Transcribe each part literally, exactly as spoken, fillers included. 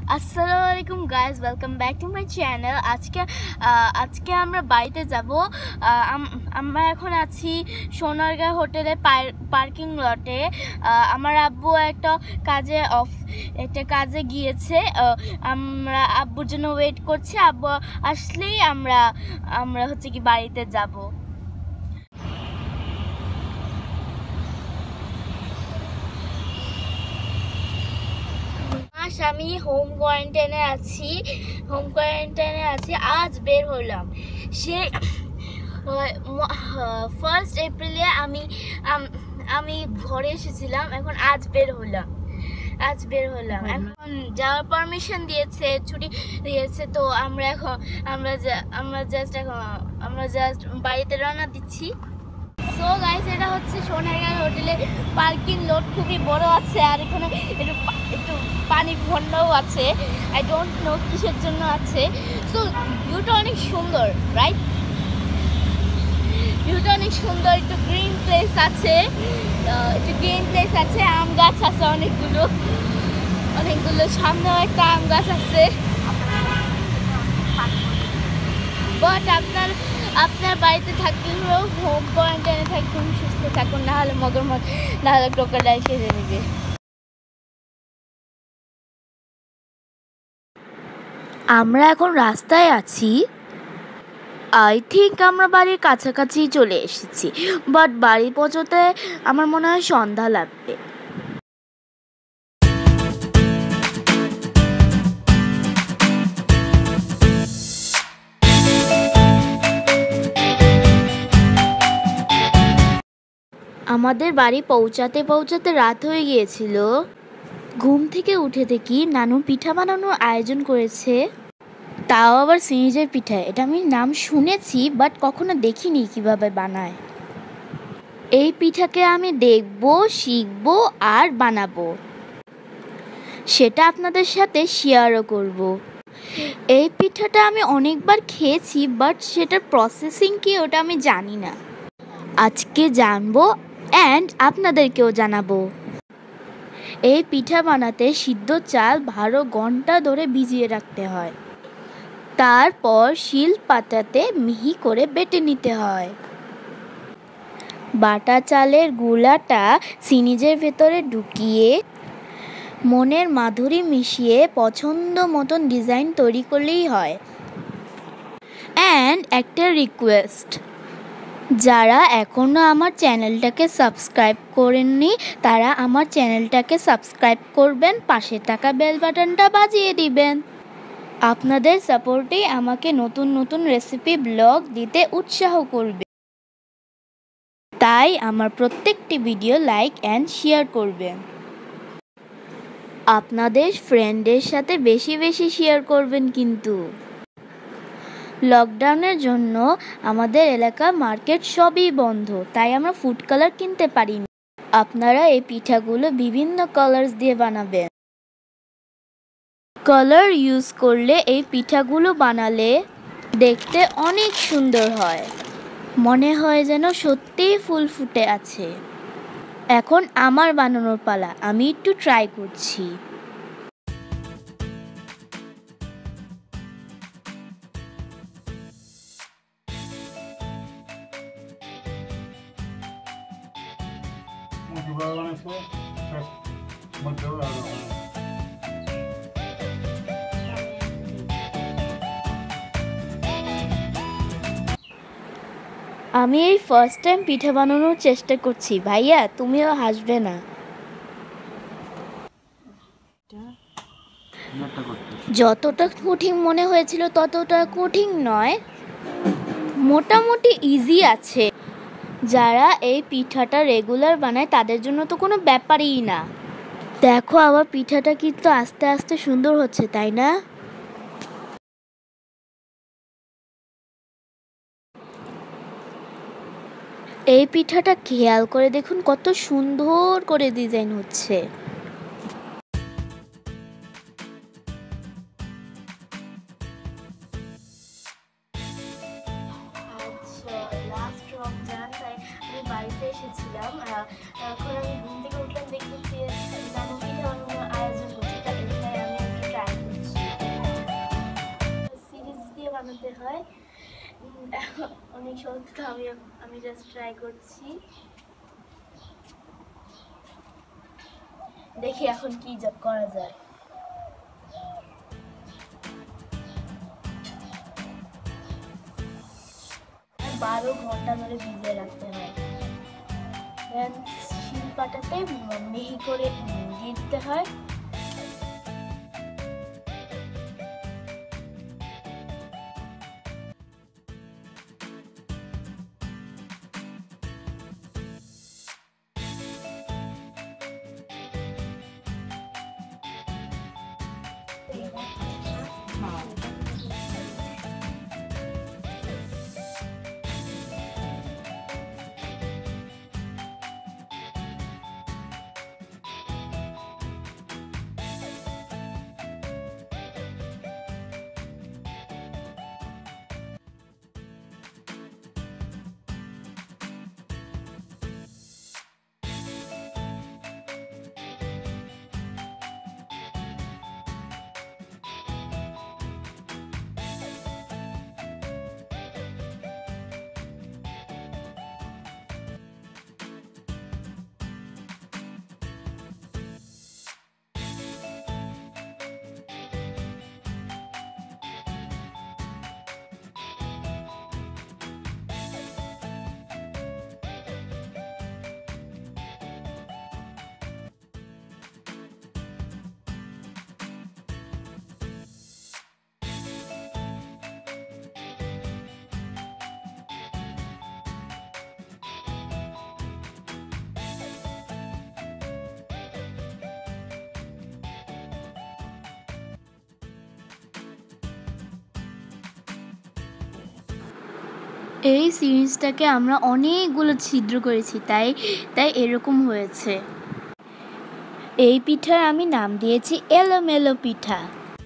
আসসালামু আলাইকুম guys, welcome back to my channel. আজকে আজকে আমরা বাড়িতে যাব। আমরা এখন আছি সোনারগাঁ হোটেলে পার্কিং লটে। আমার আব্বু একটা কাজে অফ একটা কাজে গিয়েছে। আমরা আব্বুর জন্য ওয়েট করছি। আব্বু আসলেই আমরা আমরা হচ্ছে কি বাড়িতে যাব। আমি হোম কোয়ারেন্টাইনে আছি হোম কোয়ারেন্টাইনে আছি আজ বের হলাম। সে ফার্স্ট এপ্রিলে আমি আমি ঘরে এসেছিলাম, এখন আজ বের হলাম আজ বের হলাম এখন যাওয়ার পারমিশন দিয়েছে, ছুটি দিয়েছে। তো আমরা এখন আমরা আমরা জাস্ট এখন আমরা জাস্ট বাড়িতে রওনা দিচ্ছি। সো গাইস, এটা হচ্ছে সোনারগাঁ হোটেলের পার্কিং লট, খুবই বড় আছে। আর এখানে একটু একটু পানির ঘন্টাও আছে। আই ডোন্ট নো কিসের জন্য আছে। সো ভিউটা অনেক সুন্দর, রাইট? ভিউটা অনেক সুন্দর। একটু গ্রিন প্লেস আছে, একটু গ্রিন প্লেস আছে। আম গাছ আছে অনেকগুলো অনেকগুলো সামনেও একটা আম গাছ আছে। বাট আপনার আপনার বাড়িতে থাকলেও হোম কোয়ারেন্টাইনে থাকুন, সুস্থ থাকুন, না হলে মগরমাছ না হলে ক্রোকোডাইল খেয়ে নেবে। আমরা এখন রাস্তায় আছি। আই থিঙ্ক আমরা বাড়ির কাছাকাছি চলে এসেছি, বাট বাড়ি পৌঁছতে আমার মনে হয় সন্ধ্যা লাগবে। আমাদের বাড়ি পৌঁছাতে পৌঁছাতে রাত হয়ে গিয়েছিল। ঘুম থেকে উঠে দেখি নানু পিঠা বানানোর আয়োজন করেছে, তাও আবার সিরিজের পিঠা। এটা আমি নাম শুনেছি, বাট কখনো দেখিনি কিভাবে বানায়। এই পিঠাকে আমি দেখব, শিখব আর বানাবো, সেটা আপনাদের সাথে শেয়ারও করব। এই পিঠাটা আমি অনেকবার খেয়েছি, বাট সেটার প্রসেসিং কি ওটা আমি জানি না। আজকে জানবো অ্যান্ড আপনাদেরকেও জানাবো। এই পিঠা বানাতে সিদ্ধ চাল বারো ঘন্টা ধরে ভিজিয়ে রাখতে হয়, তারপর শিল পাটাতে মিহি করে বেটে নিতে হয়। বাটা চালের গুঁড়াটা সিনিজের ভেতরে ঢুকিয়ে মনের মাধুরী মিশিয়ে পছন্দ মতন ডিজাইন তৈরি করলেই হয়। অ্যান্ড একটা রিকোয়েস্ট, যারা এখনও আমার চ্যানেলটাকে সাবস্ক্রাইব করেননি তারা আমার চ্যানেলটাকে সাবস্ক্রাইব করবেন, পাশে থাকা বেল বাটনটা বাজিয়ে দিবেন। আপনাদের সাপোর্টেই আমাকে নতুন নতুন রেসিপি ব্লগ দিতে উৎসাহ করবে, তাই আমার প্রত্যেকটি ভিডিও লাইক অ্যান্ড শেয়ার করবেন। আপনাদের ফ্রেন্ডের সাথে বেশি বেশি শেয়ার করবেন। কিন্তু লকডাউনের জন্য আমাদের এলাকা মার্কেট সবই বন্ধ, তাই আমরা ফুড কালার কিনতে পারিনি। আপনারা এই পিঠাগুলো বিভিন্ন কালার্স দিয়ে বানাবেন। কালার ইউজ করলে এই পিঠাগুলো বানালে দেখতে অনেক সুন্দর হয়, মনে হয় যেন সত্যিই ফুল ফুটে আছে। এখন আমার বানানোর পালা, আমি একটু ট্রাই করছি। আমি এই ফার্স্ট টাইম পিঠা বানানোর চেষ্টা করছি। ভাইয়া, তুমিও হাসবে না। যতটা কঠিন মনে হয়েছিল ততটা কঠিন নয়, মোটামুটি ইজি আছে। যারা এই পিঠাটা রেগুলার বানায় তাদের জন্য তো কোনো ব্যাপারই না। দেখো, আবার পিঠাটা কিন্তু আস্তে আস্তে সুন্দর হচ্ছে, তাই না? এই পিঠাটা খেয়াল করে দেখুন কত সুন্দর করে ডিজাইন হচ্ছে। আমি বাড়িতে এসেছিলাম, এখন আমি ঘুম থেকে উঠলাম, দেখতেছি নানু পিঠা বানানোর আয়োজন করছে, তাই আমি একটু ট্রাই করছি। বানাতে হয়। অনেক সহজ, আমি আমি জাস্ট ট্রাই করছি, দেখি এখন কি জব করা যায়। বারো ঘন্টা ধরে ভিজিয়ে রাখতে হয়, দেন শিলপাটাতে মিহি করে দিয়ে দিতে হয়। এই সিরিজটাকে আমরা অনেকগুলো ছিদ্র করেছি, তাই তাই এরকম হয়েছে। এই পিঠার আমি নাম দিয়েছি এলোমেলো পিঠা।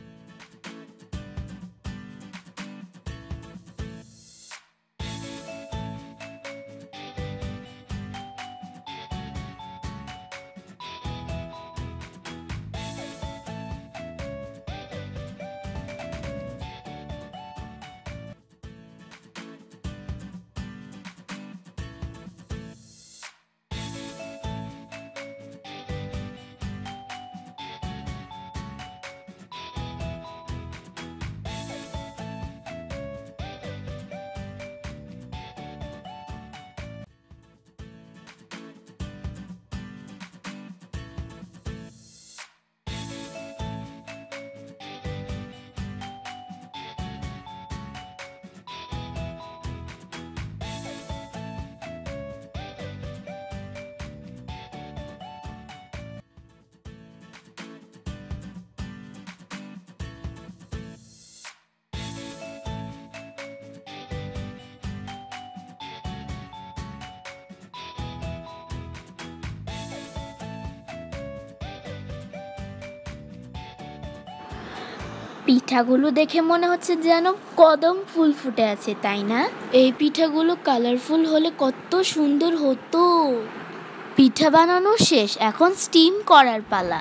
পিঠাগুলো দেখে মনে হচ্ছে যেন কদম ফুল ফুটে আছে, তাই না? এই পিঠাগুলো কালারফুল হলে কত সুন্দর হতো। পিঠা বানানো শেষ, এখন স্টিম করার পালা।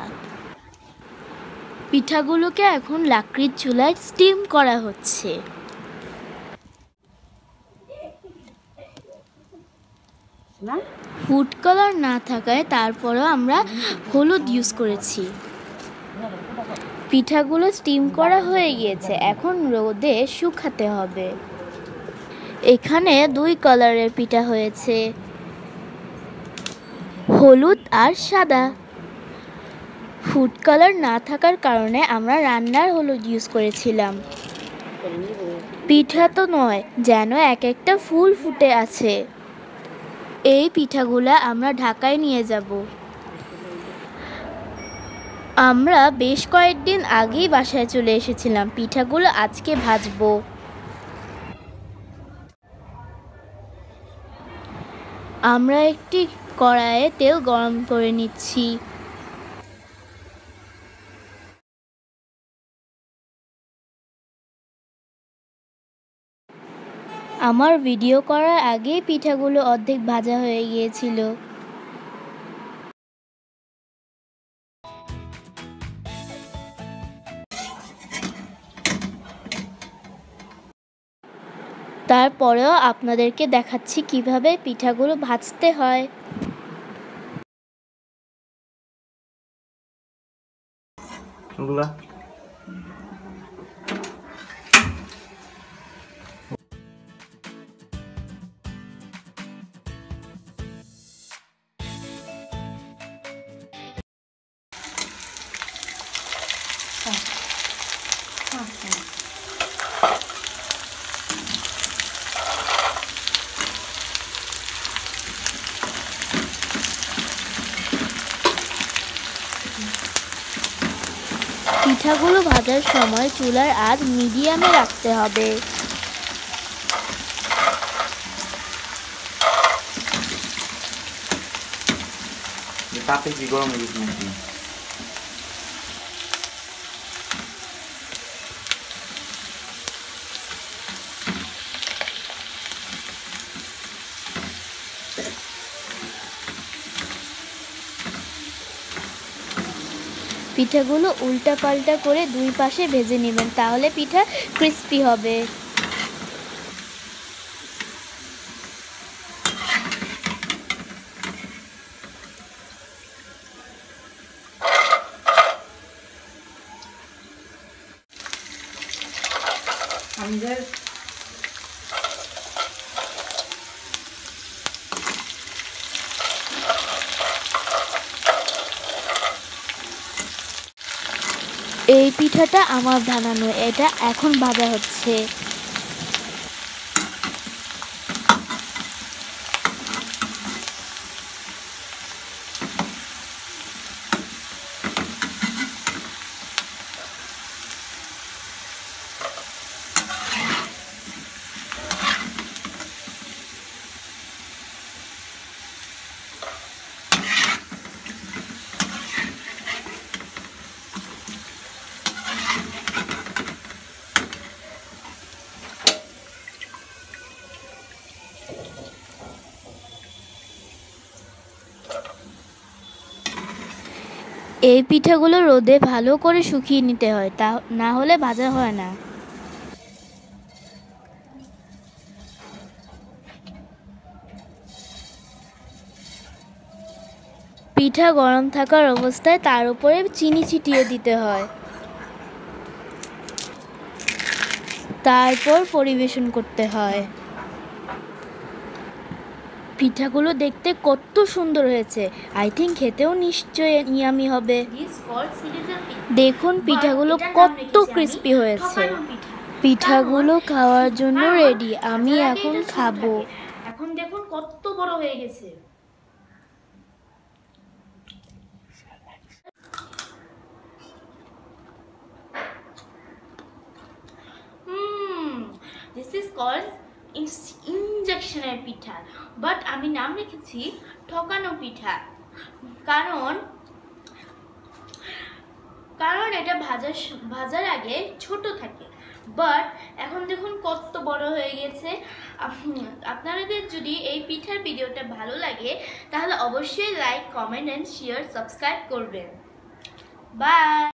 পিঠাগুলোকে এখন লাকড়ির চুলায় স্টিম করা হচ্ছে। ফুড কালার না থাকায় তারপরও আমরা হলুদ ইউজ করেছি। পিঠাগুলো স্টিম করা হয়ে গিয়েছে, এখন রোদে শুকাতে হবে। এখানে দুই কালারের পিঠা হয়েছে, হলুদ আর সাদা। ফুড কালার না থাকার কারণে আমরা রান্নার হলুদ ইউজ করেছিলাম। পিঠা তো নয়, যেন এক একটা ফুল ফুটে আছে। এই পিঠাগুলা আমরা ঢাকায় নিয়ে যাব। আমরা বেশ কয়েকদিন আগেই বাসায় চলে এসেছিলাম। পিঠাগুলো আজকে ভাজবো। আমরা একটি কড়াইয়ে তেল গরম করে নিচ্ছি। আমার ভিডিও করার আগেই পিঠাগুলো অর্ধেক ভাজা হয়ে গিয়েছিল। তারপরেও আপনাদেরকে দেখাচ্ছি কিভাবে পিঠাগুলো ভাজতে হয়। পিঠাগুলো ভাজার সময় চুলার আঁচ মিডিয়ামে রাখতে হবে। তাতে কি গরম হয়ে গেছে নাকি? পিঠাগুলো উল্টা পাল্টা করে দুই পাশে ভেজে নেবেন, তাহলে পিঠা ক্রিস্পি হবে। আমাদের এই পিঠাটা আমার বানানো, এটা এখন ভাজা হচ্ছে। এই পিঠাগুলো রোদে ভালো করে শুকিয়ে নিতে হয়, তা না হলে ভাজা হয় না। পিঠা গরম থাকার অবস্থায় তার উপরে চিনি ছিটিয়ে দিতে হয়, তারপর পরিবেশন করতে হয়। পিঠাগুলো দেখতে কত সুন্দর হয়েছে, আই থিঙ্ক খেতেও নিশ্চয়ই ইয়ামি হবে। দেখুন পিঠাগুলো কত ক্রিস্পি হয়েছে। পিঠাগুলো খাওয়ার জন্য রেডি, আমি এখন খাবো। এখন দেখুন কত বড় হয়ে গেছে। দিস ইজ কল্ড ইনজেকশনের পিঠা, বাট আমি নাম রেখেছি ঠকানো পিঠা, কারণ কারণ এটা ভাজার ভাজার আগে ছোট থাকে, বাট এখন দেখুন কত বড় হয়ে গেছে। আপনাদের যদি এই পিঠার ভিডিওটা ভালো লাগে তাহলে অবশ্যই like, comment and share, subscribe করবেন। বাই।